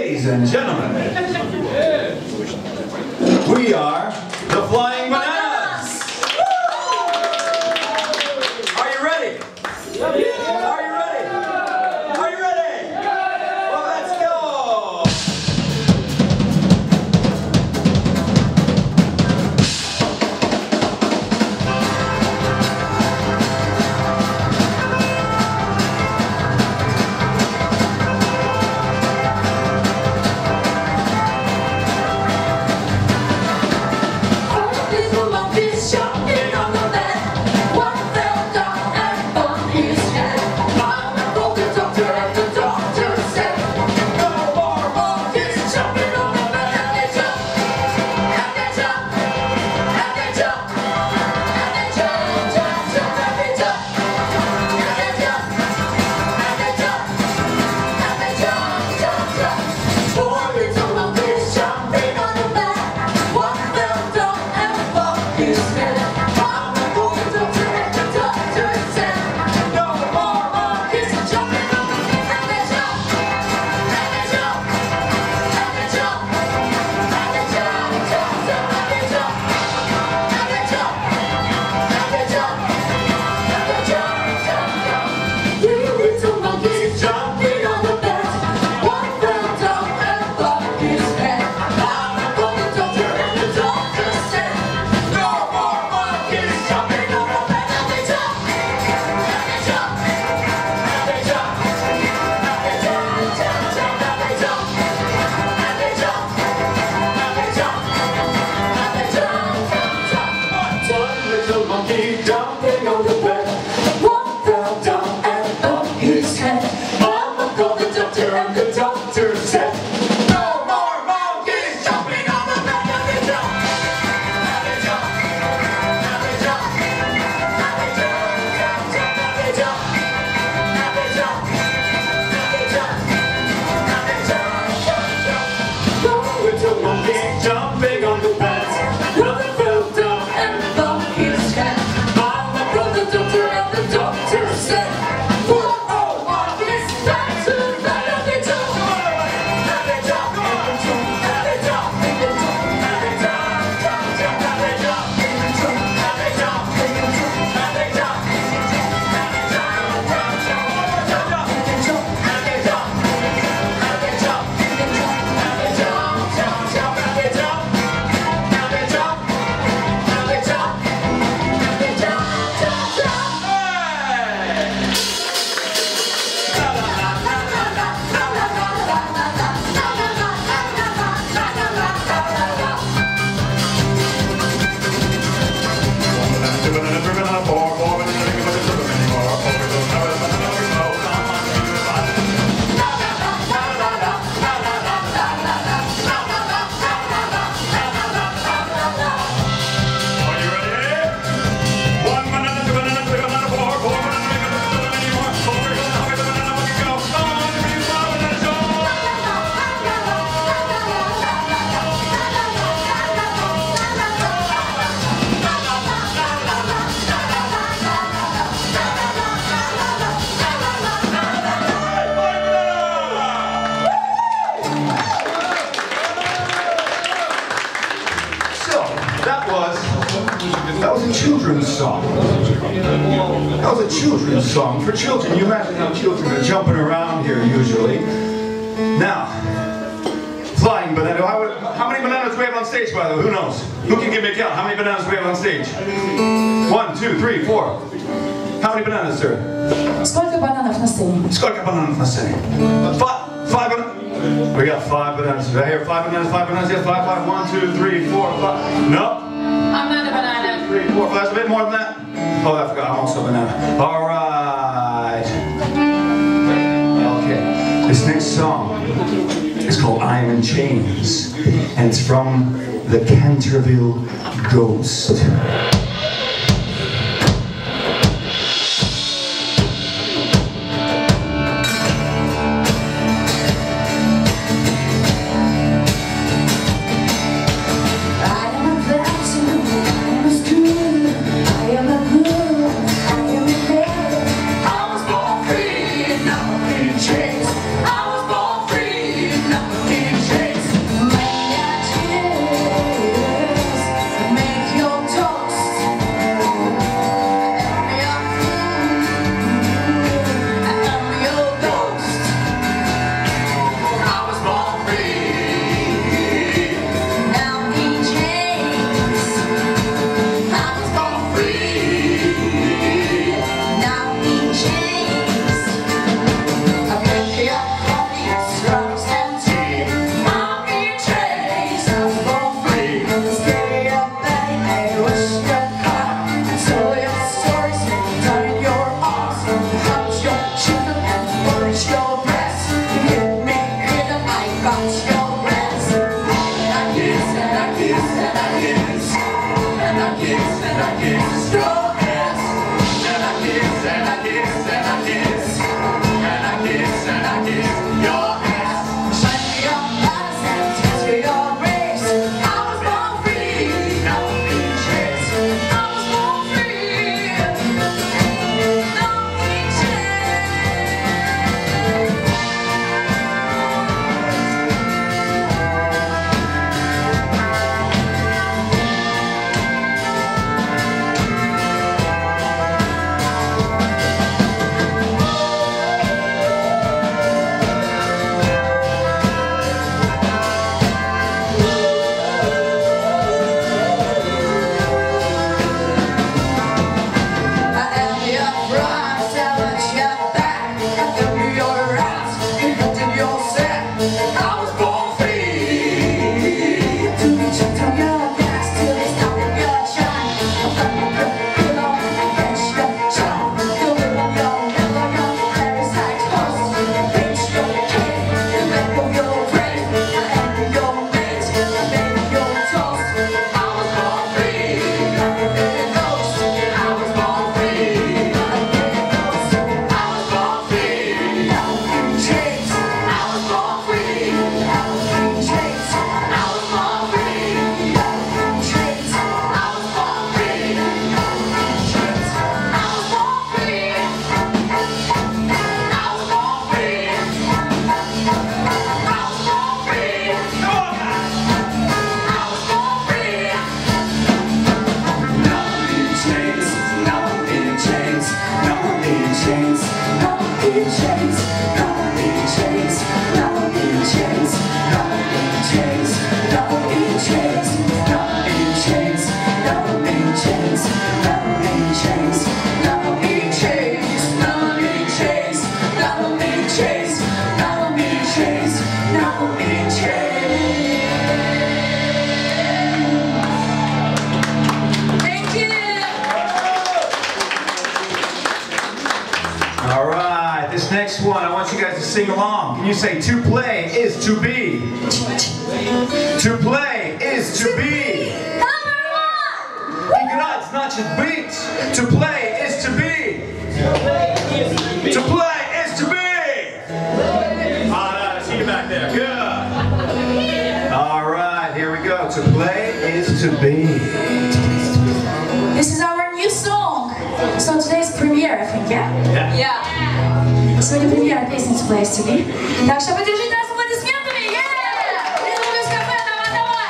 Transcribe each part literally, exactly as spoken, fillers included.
Ladies and gentlemen, we are the Flying Bananas! Are you ready? Are you ready? Are you ready? Well, let's go! Jumping on the bed, one fell down and up his head. Mama called the doctor and the doctor said, no more monkeys jumping on the bed. Now they jump, now they jump, now they jump, now they jump, now they jump, now they jump, now they jump, now they jump, jump, jump. No little monkey jumping on the bed. One fell down and up his head. That was a children's song. That was a children's song for children. You imagine how children are jumping around here usually. Now, Flying Banana. How, how many bananas do we have on stage, by the way? Who knows? Who can give me a count? How many bananas do we have on stage? One, two, three, four. How many bananas, sir? Сколько бананов на сцене? Сколько бананов на сцене? Five. Five bananas. We got five bananas. Right here, five bananas, five bananas. Yes, five, five. One, two, three, four, five. No. I'm not a banana. Three, four, five, a bit more than that. Oh, I forgot, I'm also a banana. All right. Okay, this next song is called I Am in Chains, and it's from the Canterville Ghost. I was born free, now I'm in chains. I was born free, now I'm in Next one, I want you guys to sing along. Can you say, to play is to be? To play is to be. Играть значит быть. To play is to be. To play is to be. Ah, I see you back there. Good. All right, here we go. To play is to be. This is our new song. So today's premiere, I think, yeah? Yeah. Yeah. Сегодня премьера песни To Play is to Be. Так что поддержите нас аплодисментами! Yeah! Ритм из кафе, давай, давай!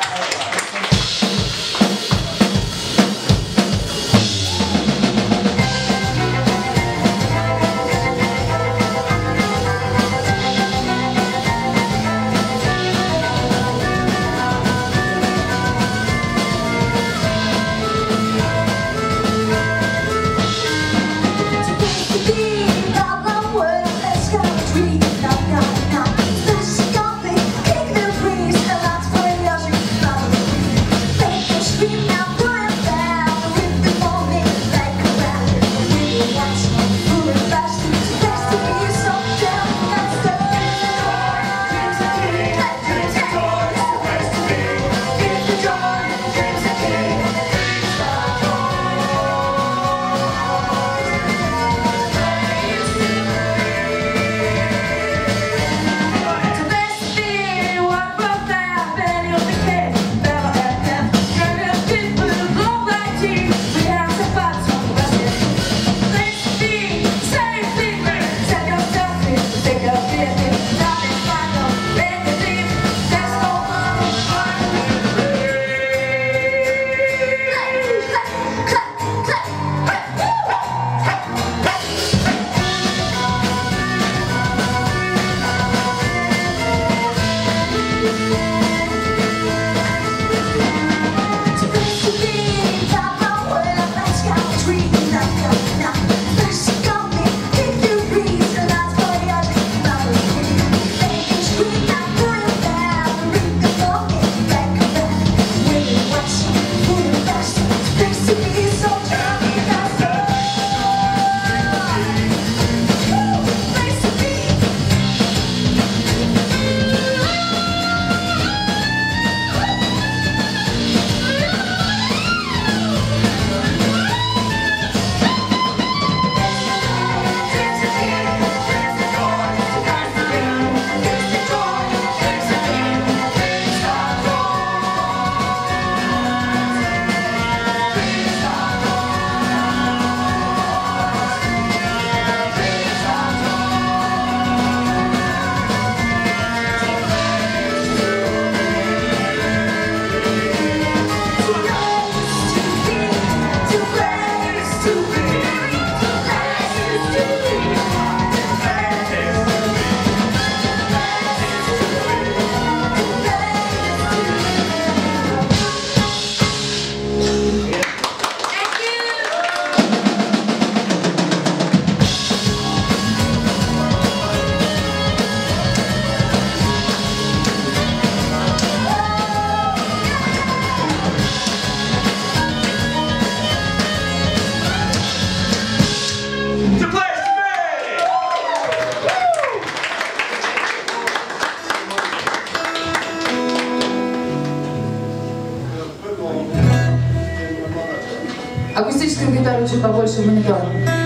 Акустическую гитару чуть побольше в монитор.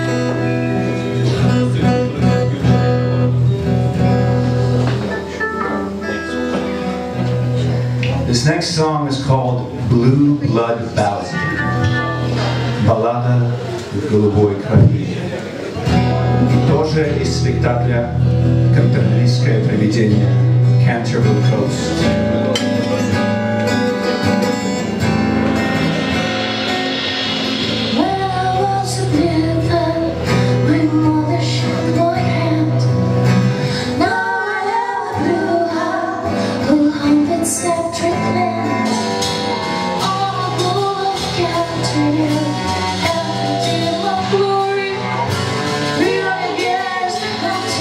This next song is called Blue Blood Ballad. Баллада голубой крови. И тоже из спектакля «Кантербрийское привидение» Canterbury Ghost. When I was a little, my mother shot my hair.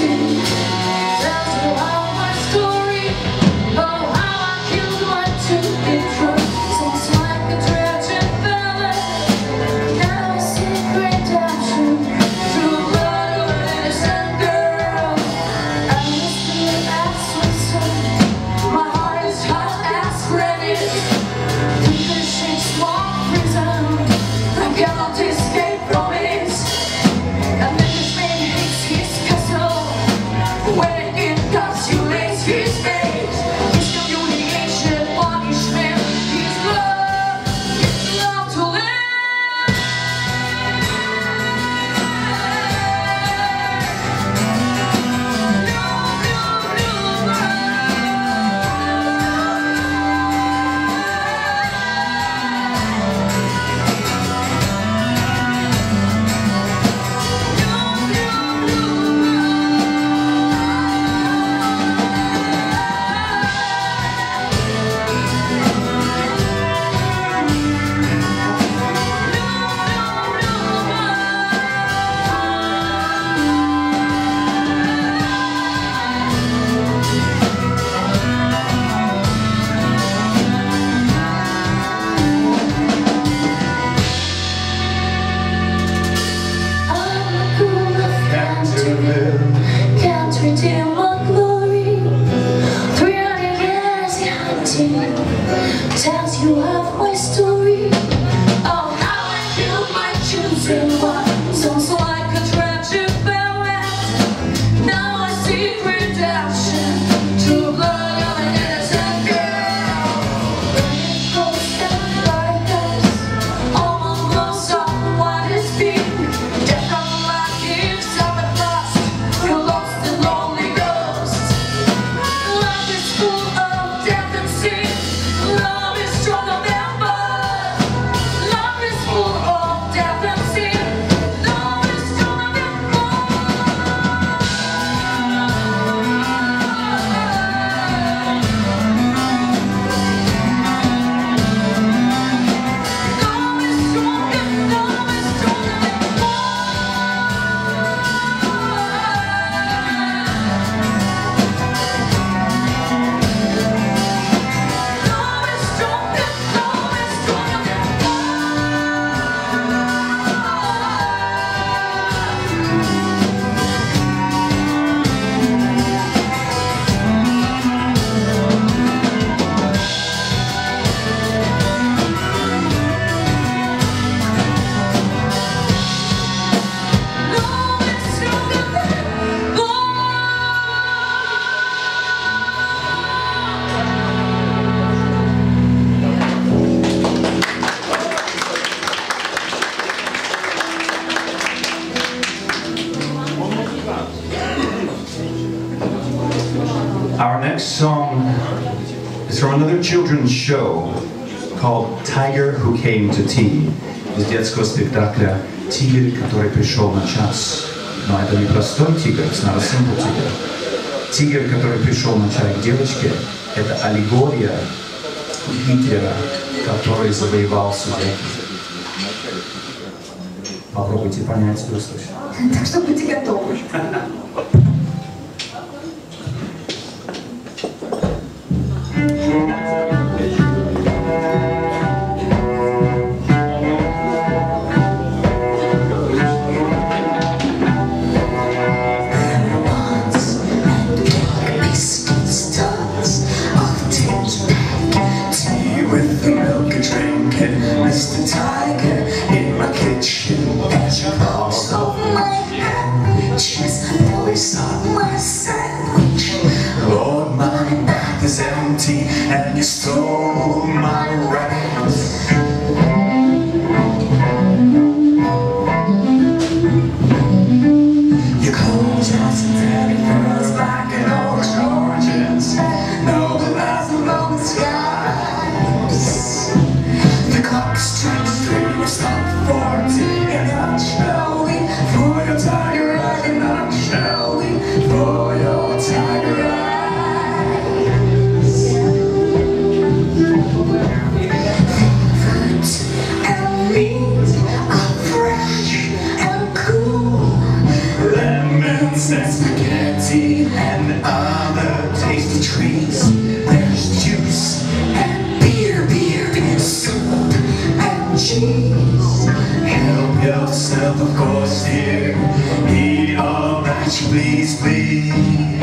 Tells you of my story, oh how I killed my chosen one. Sounds like a tragic ballad. Now I see redemption to blood of an innocent girl. It goes down like us, almost on what it's been. Death from my gifts, I'm at last, you're lost and lonely ghost. Life is full of death and sin. Love is stronger than blood. Love is full of death and sin. Love is stronger than blood. Love is stronger, love is stronger than blood. Love is stronger, love is stronger than Love is stronger than blood. Our next song is from another children's show called Tiger Who Came to Tea. Из детского спектакля «Тигр, который пришел на час». Но это не простой тигр, it's not a simple tiger. Тигр, который пришел на чай к девочке, это аллегория Гитлера, который завоевал Судеты. Попробуйте понять и услышать. Так что будьте готовы. With the milk and drinking, Mister Tiger in my kitchen. As you cross off my hands, voice on my sandwich. Lord, my mouth is empty, and you stole my rights. Your clothes are some daddy furs like an old Georgians. No, the last along the sky. The clock strikes three, we stop forty, and on shall we for your tiger eyes, and on shall we for your tiger eyes. confetti and other tasty treats. There's juice and beer, beer and soup and cheese. Help yourself, of course, dear. Eat all that you please, please.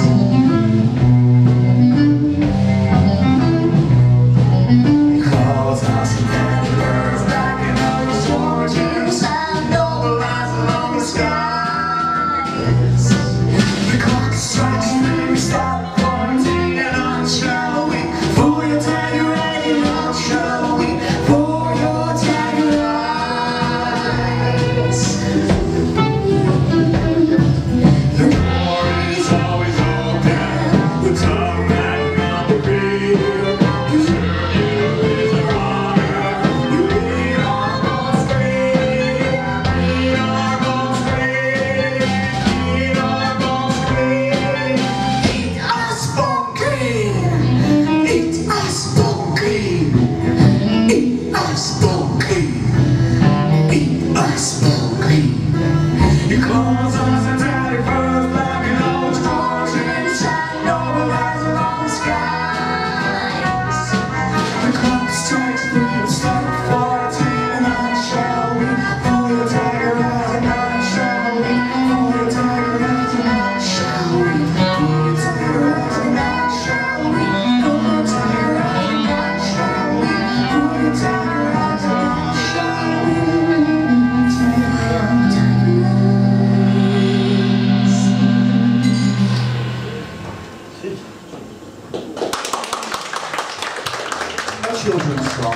Children's song.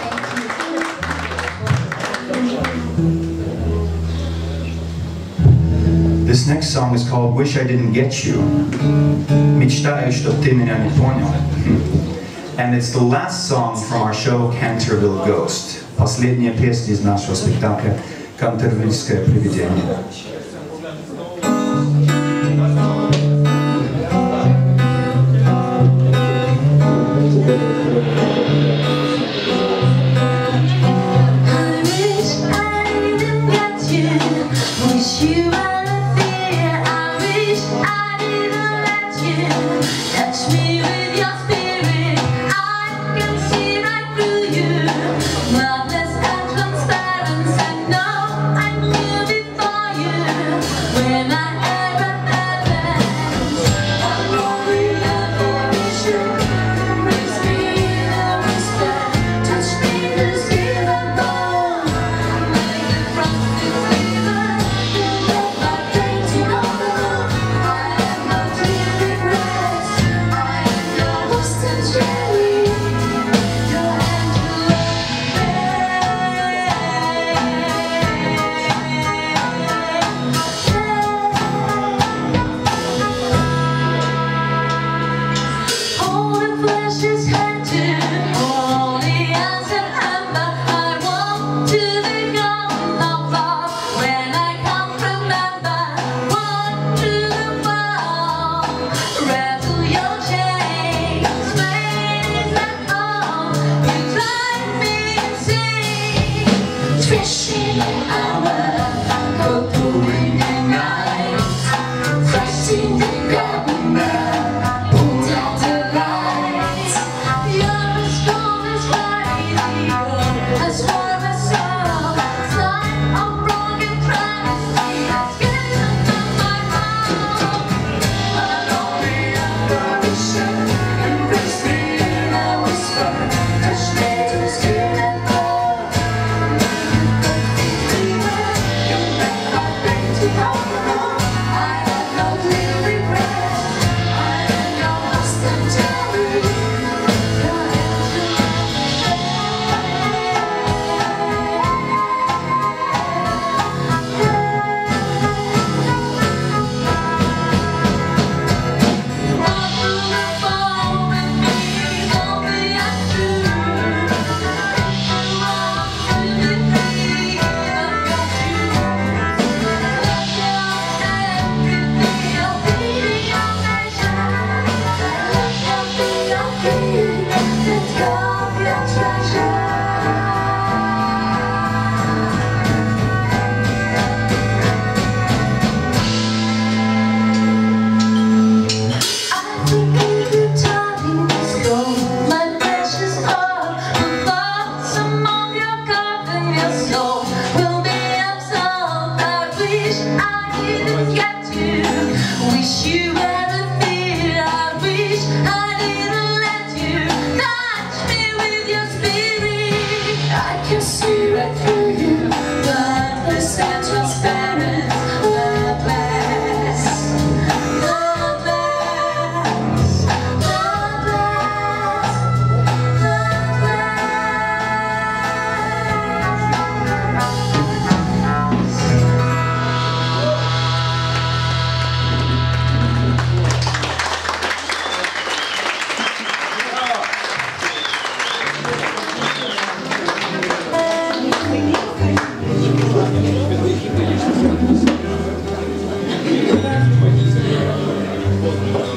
This next song is called Wish I Didn't Get You. Мечтаю, чтоб ты меня не понял. And it's the last song from our show Canterville Ghost. Последняя песня из нашего спектакля «Кантервильское привидение». Madness and transparency, I know I'm here before you.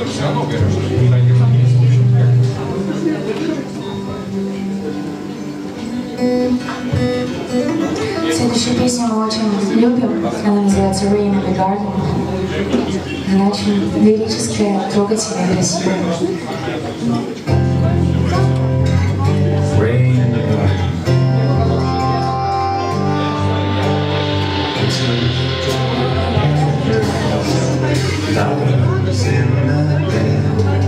все равно говорю, что никуда не слушать. Следующую песню мы очень любим. Она называется Rain in the Garden. Она очень лирическая, трогательная и красивая. Rain in the garden. Flowers in the bed,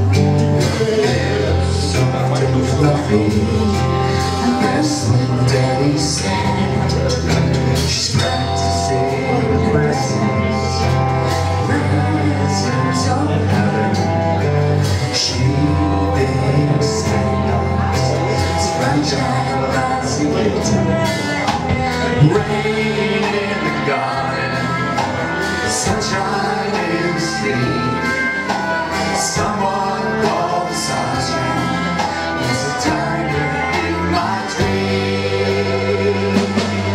soft and fluffy. I guess when Daddy's sad, she's practicing presents, presents of heaven. She thinks sandals, it's fragile as a guitar. Rain in the garden, sunshine in the street. Someone called the sergeant. There's a tiger in my dreams.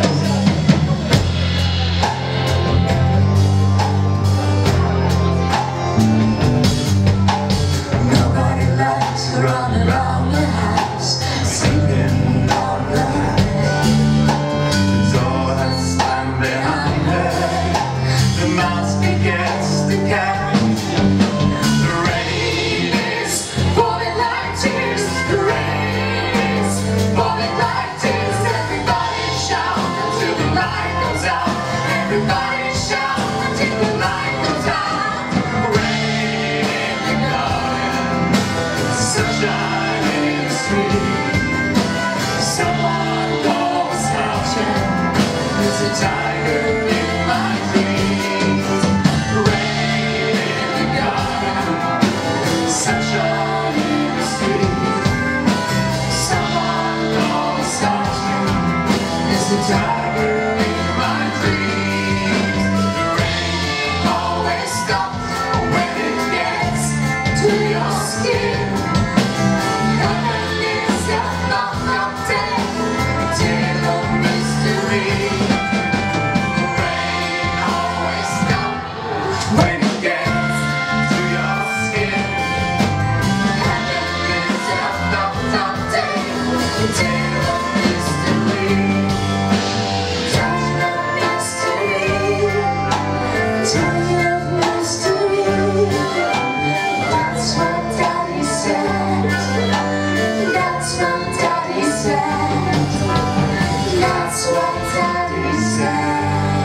Nobody likes to run around the house singing all night. The door has slammed behind her. The mouse begins to count. The rain is falling like tears. The rain is falling like tears. Everybody shout until the light goes out. Everybody shout until the light goes out. Rain in the garden, sunshine in the street. Someone calls sergeant. There's a tiger in my dreams. Rain in the garden, sunshine in the street. Someone calls sergeant. There's a tiger in my dreams. The rain always stops when it gets to your skin. Heaven is a knock-knock-day, tale of mystery. The rain always stops when it gets to your skin. Heaven is a knock-knock-day, tale of mystery. Tale of mystery, tale of mystery. That's what Daddy said. That's what Daddy said. That's what Daddy said.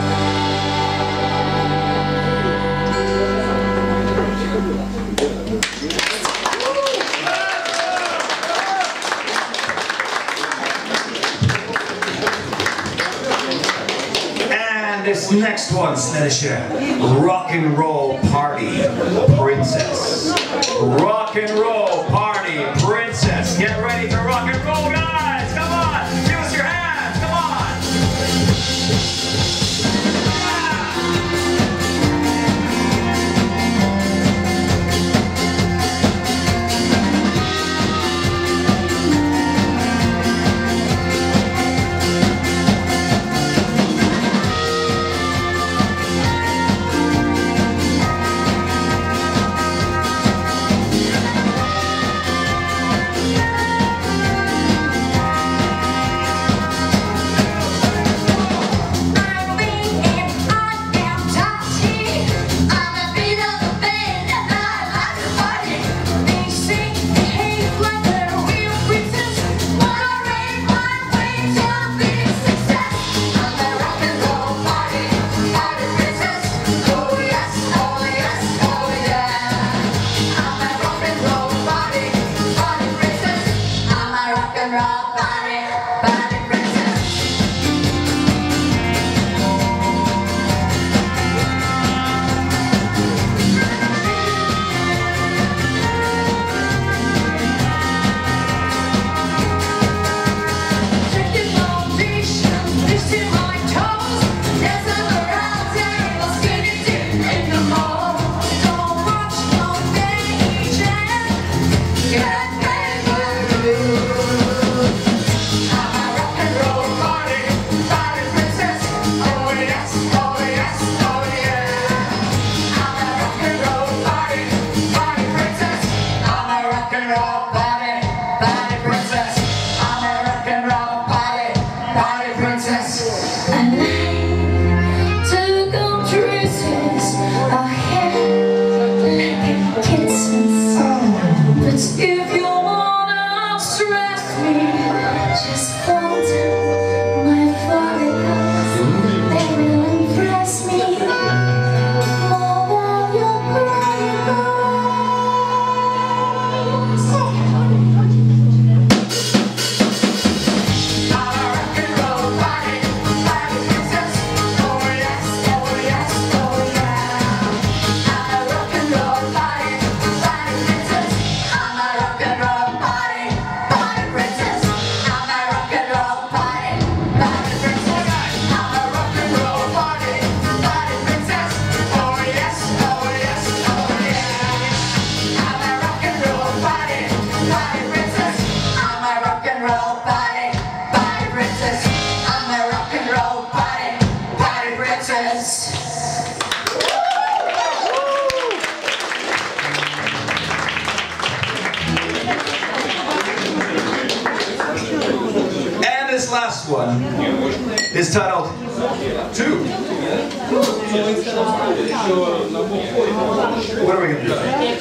And this next one, следующая. Rock and Roll Party Princess. Rock and Roll Party Princess. Get ready for rock and roll, guys. Come on. Give us your hands. Come on. Rain one is titled Two. What are we going to do?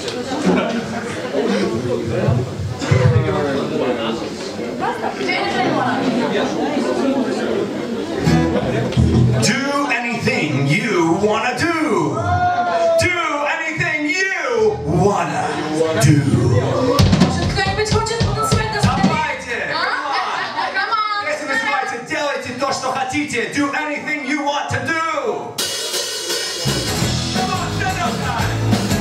Do anything you wanna do. Do anything you wanna do. То, что хотите. Do anything you want to do. Come on, stand up time.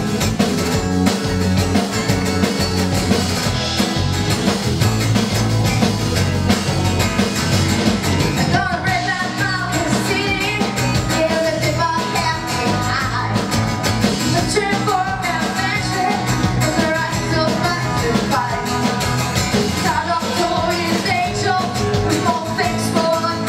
I'm gonna break my mountain city. Yeah, lift it up, half me high. Searching for adventure, and the right to fight to fight. Tired of glorious angels, we won't fix for.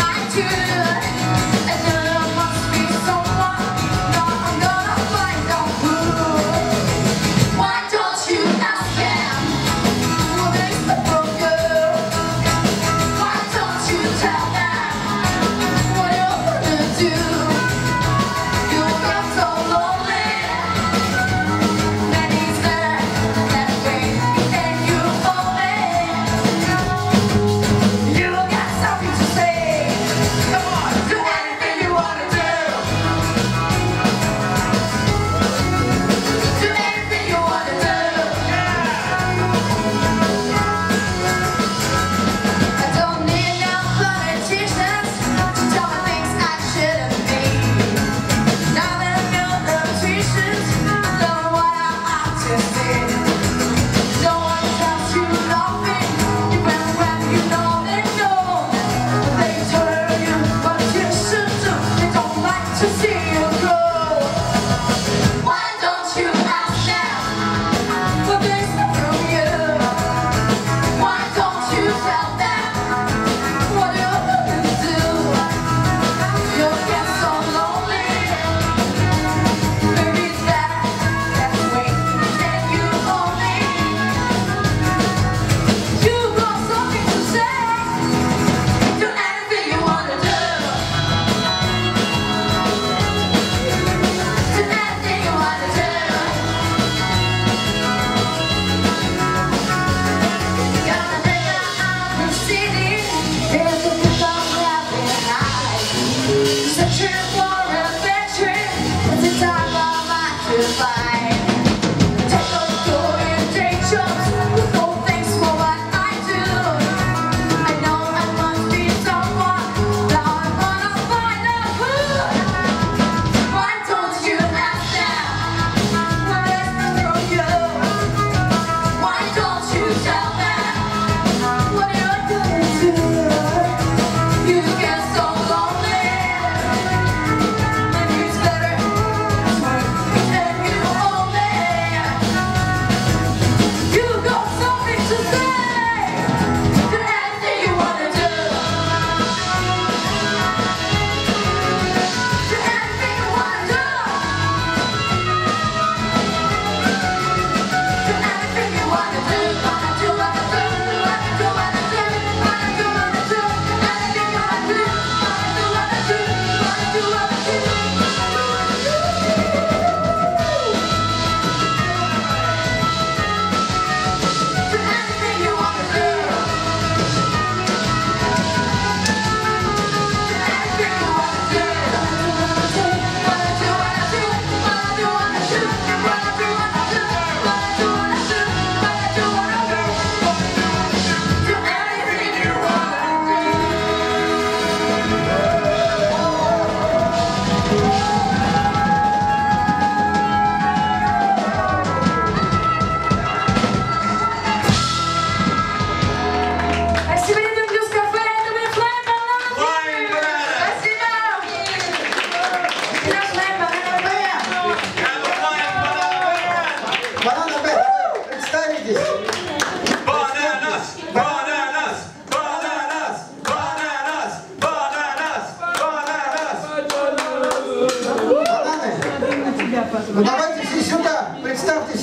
Ну давайте все сюда, представьтесь.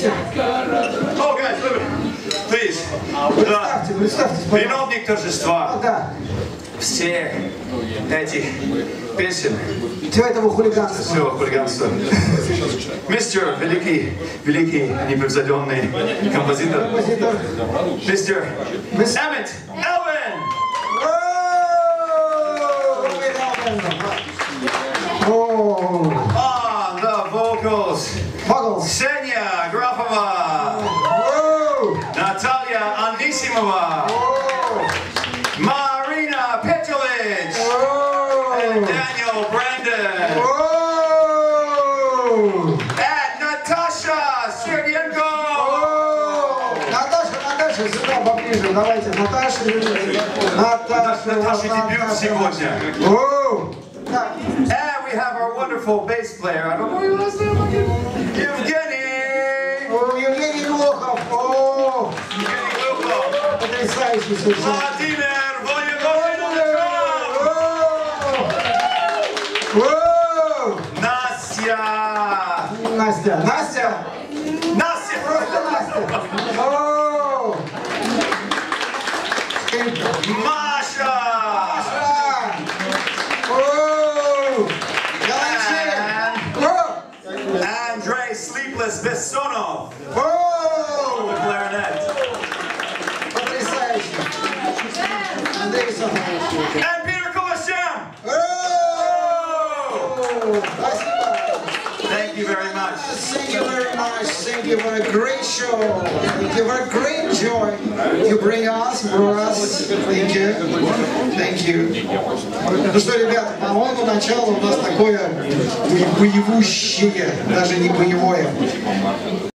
Oh, guys, please. Представьте, представьтесь. Виновник торжества. Да. все эти песен, Все этого хулиганства. все хулиганство. Мистер Великий, Великий непревзойденный композитор. Композитор. Мистер Мис- Эммет Элвин. О, On the vocals, Bagels. Ksenia Grafova, О, Natalia Anisimova, о, Marina Petrovic, о, and Daniel Brandon, о. and Natasha Serdienko. Наташа, Наташа, сюда поближе, давайте, Наташа, Наташа, Наташа дебют Наташа. сегодня. О, так. And we have our wonderful bass player. I don't know your last name. Evgeny. О, Евгений Глухов, о, Evgeny Lukov. потрясающий совершенно. Vladimir Voyevodin on the drums. О, Настя. Настя, Настя, Настя. просто Настя. О, скрипка. Маша. Маша. О, Галанчи. О, Andrei Sleepless Bessonov. о, Clarinet. потрясающе. Андрей Сахарович. And Peter Kovashem. О, спасибо. Thank you very much. Thank you very much. Thank you for a great show. Thank you for a great joy you bring us, for us. Thank you. Thank you. Ну что, ребята, по-моему, начало у нас такое боевущее, даже не боевое.